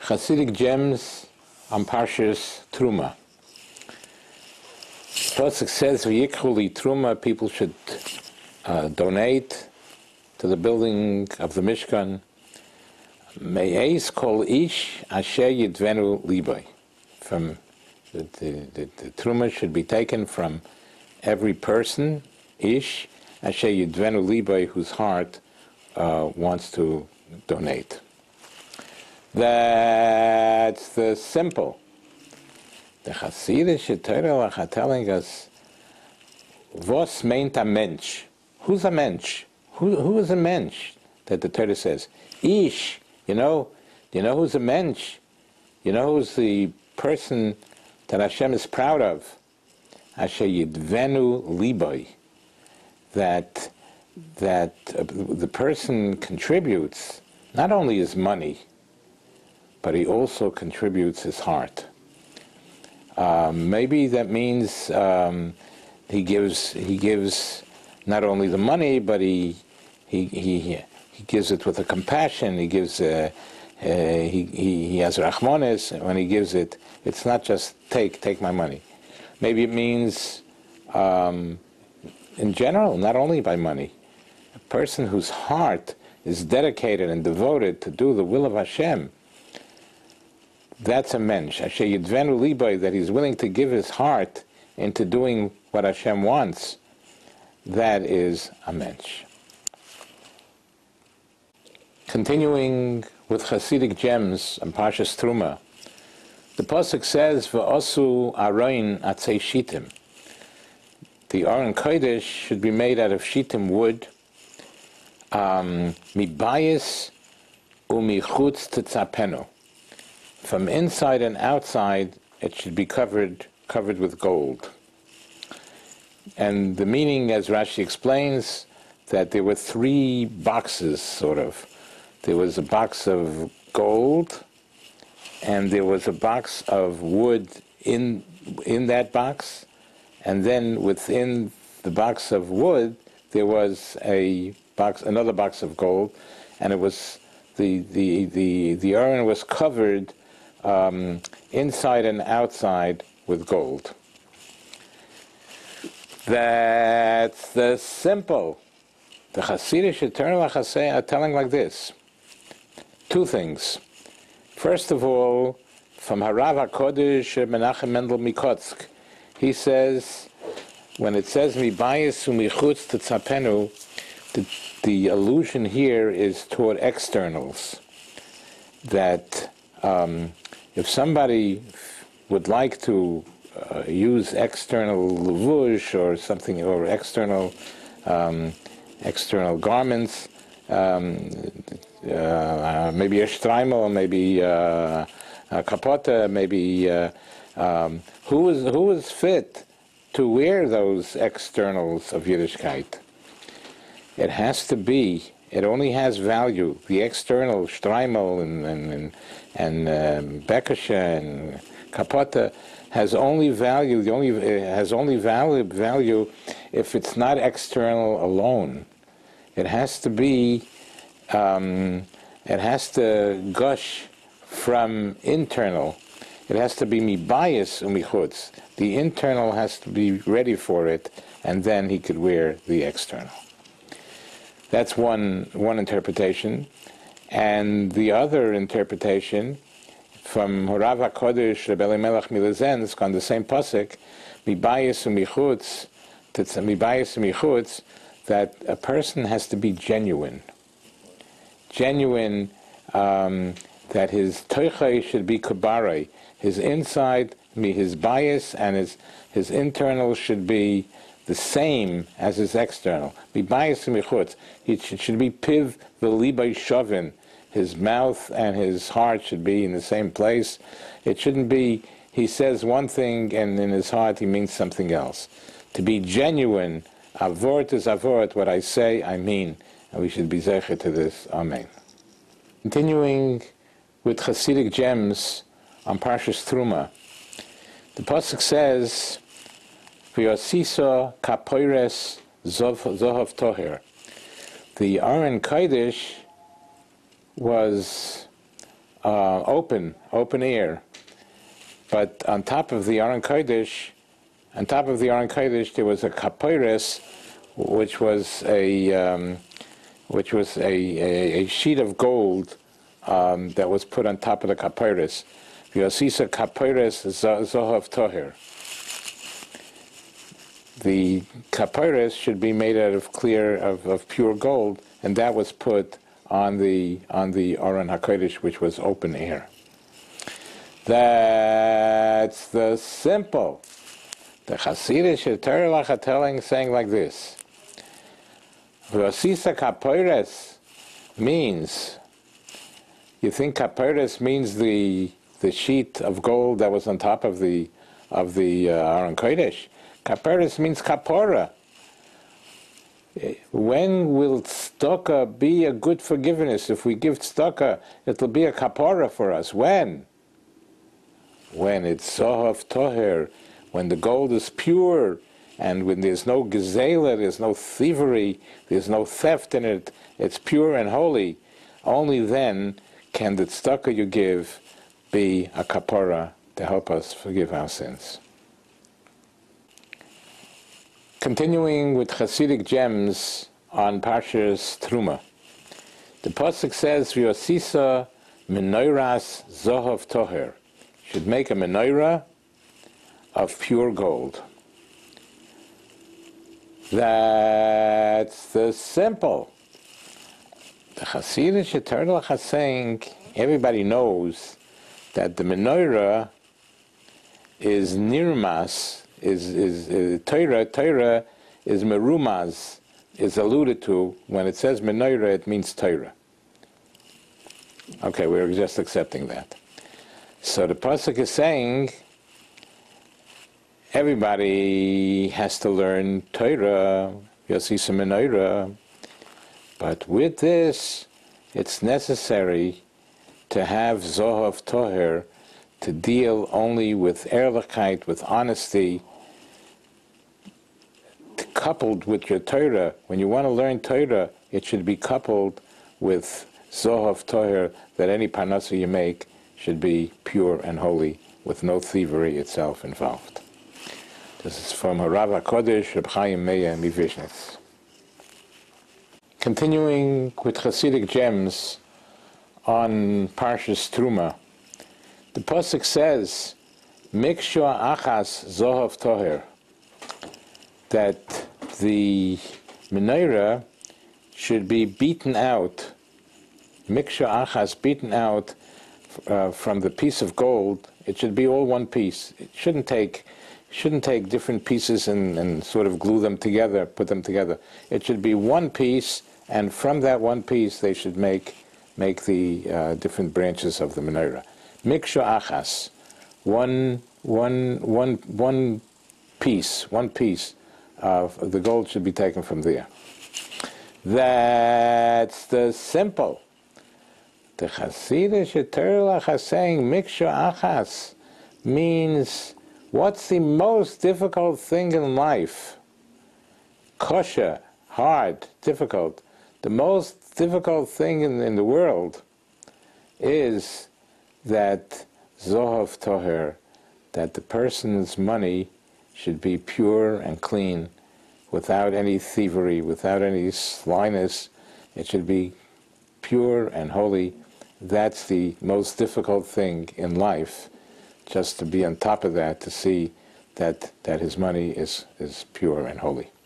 Hasidic gems on Parshas Truma. Pasuk says, "V'yikhu Truma," people should donate to the building of the Mishkan. Me'ez kol ish asher yidvenu libay. From the Truma should be taken from every person, ish asher yidvenu libay, whose heart wants to donate. That's the simple. The Hasidische Torah are telling us, was meint a mensch? Who's a mensch? Who is a mensch? That the Torah says, ish. You know who's a mensch? You know who's the person that Hashem is proud of? Asher yidvenu libay. That the person contributes not only his money, but he also contributes his heart. Maybe that means he gives not only the money, but he gives it with a compassion. He gives he has rachmanis when he gives it. It's not just take my money. Maybe it means in general, not only by money. A person whose heart is dedicated and devoted to do the will of Hashem, that's a mensch. Asher yidvenu libay, that he's willing to give his heart into doing what Hashem wants. That is a mensch. Continuing with Hasidic gems and Parshas Truma, the pasuk says, "V'osu aroin atzei shitim." The Aron Kodesh should be made out of shitim wood, mibayis umichutz tetzapenu. From inside and outside, it should be covered with gold. And the meaning, as Rashi explains, that there were three boxes, sort of. There was a box of gold, and there was a box of wood in that box, and then within the box of wood there was another box of gold, and it was the urn was covered inside and outside with gold. That's the simple. The Hasidic Torah are telling like this. Two things. First of all, from Harav HaKodesh Menachem Mendel Mikotsk, he says, when it says mibayis umichutz tetzapenu, the allusion here is toward externals. That if somebody would like to use external levush or something, or external garments, maybe a shtreimel, maybe a kapota, maybe who is fit to wear those externals of Yiddishkeit? It has to be. It only has value. The external shtreimel and bekasha and kapota has only value. Has only value if it's not external alone. It has to be. It has to gush from internal. It has to be mibayis umichutz. The internal has to be ready for it, and then he could wear the external. That's one interpretation. And the other interpretation, from Harav HaKodesh Rebbe Elimelech Milazensk, on the same pasuk, mibayis umichutz, that a person has to be genuine. Genuine, that his toichai should be kabarei. His inside, his bias, and his internal should be the same as his external. Mibayis umichutz. He should be piv v'libay shovin. His mouth and his heart should be in the same place. It shouldn't be, he says one thing and in his heart he means something else. To be genuine, avort is avort, what I say, I mean. And we should be zecher to this. Amen. Continuing with Hasidic gems on Parshas Truma. The pasuk says, "V'yosisa kapoires zohav toher." The Aron Kodesh was open air. But on top of the Aron Kodesh, there was a kaporos, which was a sheet of gold that was put on top of the kaporos. V'yosisa kaporos zohav toher. The kaporos should be made out of pure gold, and that was put on the Aron HaKodesh, which was open air. That's the simple. The Hasidic Torah telling saying like this: V'osisa kaporos means. You think kaporos means the sheet of gold that was on top of the Aron Kodesh? Kaporos means kapora. When will tzedakah be a good forgiveness? If we give tzedakah, it'll be a kapora for us. When? When it's zohav toher, when the gold is pure, and when there's no gezela, there's no thievery, there's no theft in it, it's pure and holy. Only then can the tzedakah you give be a kapora to help us forgive our sins. Continuing with Hasidic gems on Parshas Truma. The pasuk says, "V'yosisa menorahs zohav toher." Should make a menorah of pure gold. That's the simple. The Hasidic Torah is saying, everybody knows that the menorah is nirmas, is Torah is merumaz, is alluded to. When it says menorah, it means Torah. Okay, we're just accepting that. So the pasuk is saying everybody has to learn Torah, Yosisa menorah, but with this, it's necessary to have zohav toher, to deal only with ehrlichkeit, with honesty, coupled with your Torah. When you want to learn Torah, it should be coupled with zohav toher, that any parnasa you make should be pure and holy, with no thievery itself involved. This is from Harav HaKodesh, Reb Chaim Meir Mivizhnitz. Continuing with Hasidic gems on Parshas Truma, the pasuk says, "Mikshua achas zohav toher," that the menorah should be beaten out, mikshua achas, beaten out from the piece of gold. It should be all one piece. It shouldn't take different pieces and sort of glue them together, put them together. It should be one piece, and from that one piece they should make the different branches of the menorah. Mikshua achas, one piece of the gold should be taken from there. That's the simple. The Hasidic Torah is saying mikshua achas means, what's the most difficult thing in life? Kosher, hard, difficult. The most difficult thing in the world is that zohav toher, that the person's money should be pure and clean, without any thievery, without any slyness. It should be pure and holy. That's the most difficult thing in life, just to be on top of that, to see that his money is pure and holy.